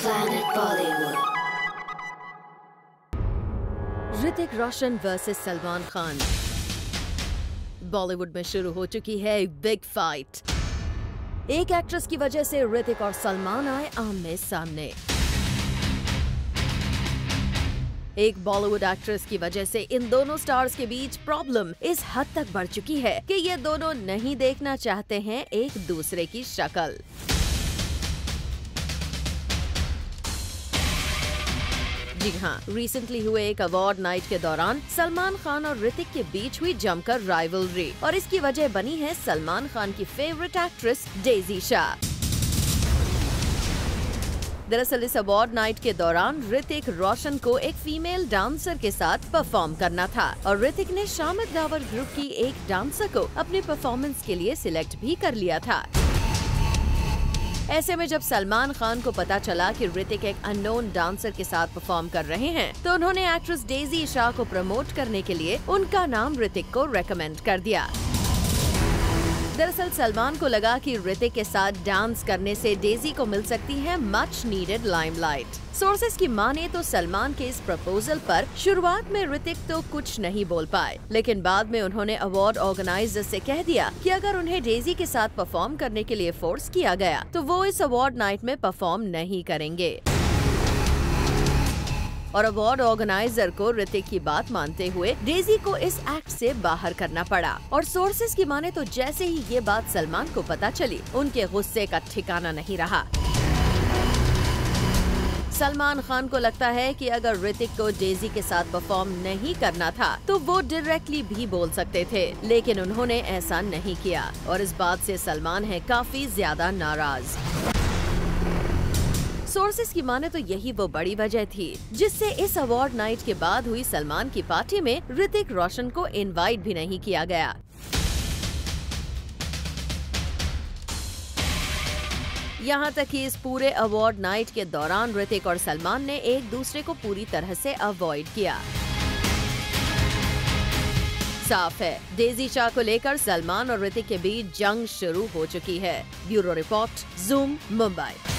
Planet Bollywood. Hrithik Roshan versus Salman Khan. Bollywood में शुरू हो चुकी है एक बिग फाइट। एक एक्ट्रेस की वजह से ऋतिक और सलमान आए आमने सामने। एक बॉलीवुड एक्ट्रेस की वजह से इन दोनों स्टार्स के बीच प्रॉब्लम इस हद तक बढ़ चुकी है कि ये दोनों नहीं देखना चाहते हैं एक दूसरे की शक्ल। जी हाँ, रिसेंटली हुए एक अवार्ड नाइट के दौरान सलमान खान और ऋतिक के बीच हुई जमकर राइवलरी और इसकी वजह बनी है सलमान खान की फेवरेट एक्ट्रेस डेजी शाह। दरअसल इस अवार्ड नाइट के दौरान ऋतिक रोशन को एक फीमेल डांसर के साथ परफॉर्म करना था और ऋतिक ने शामिद रावर ग्रुप की एक डांसर को अपने परफॉर्मेंस के लिए सिलेक्ट भी कर लिया था। ऐसे में जब सलमान खान को पता चला कि ऋतिक एक अननोन डांसर के साथ परफॉर्म कर रहे हैं, तो उन्होंने एक्ट्रेस डेजी शाह को प्रमोट करने के लिए उनका नाम ऋतिक को रेकमेंड कर दिया। दरअसल सलमान को लगा कि ऋतिक के साथ डांस करने से डेजी को मिल सकती है मच नीडेड लाइमलाइट। सोर्सेज की माने तो सलमान के इस प्रपोजल पर शुरुआत में ऋतिक तो कुछ नहीं बोल पाए, लेकिन बाद में उन्होंने अवार्ड ऑर्गेनाइजर से कह दिया कि अगर उन्हें डेजी के साथ परफॉर्म करने के लिए फोर्स किया गया तो वो इस अवार्ड नाइट में परफॉर्म नहीं करेंगे। और अवार्ड ऑर्गेनाइजर को ऋतिक की बात मानते हुए डेजी को इस एक्ट से बाहर करना पड़ा। और सोर्सेज की माने तो जैसे ही ये बात सलमान को पता चली, उनके गुस्से का ठिकाना नहीं रहा। सलमान खान को लगता है कि अगर ऋतिक को डेजी के साथ परफॉर्म नहीं करना था तो वो डायरेक्टली भी बोल सकते थे, लेकिन उन्होंने ऐसा नहीं किया और इस बात से सलमान है काफी ज्यादा नाराज। सोर्सेज की माने तो यही वो बड़ी वजह थी जिससे इस अवार्ड नाइट के बाद हुई सलमान की पार्टी में ऋतिक रोशन को इनवाइट भी नहीं किया गया। यहाँ तक कि इस पूरे अवार्ड नाइट के दौरान ऋतिक और सलमान ने एक दूसरे को पूरी तरह से अवॉइड किया। साफ है, डेजी शाह को लेकर सलमान और ऋतिक के बीच जंग शुरू हो चुकी है। Bureau report, zoom, Mumbai.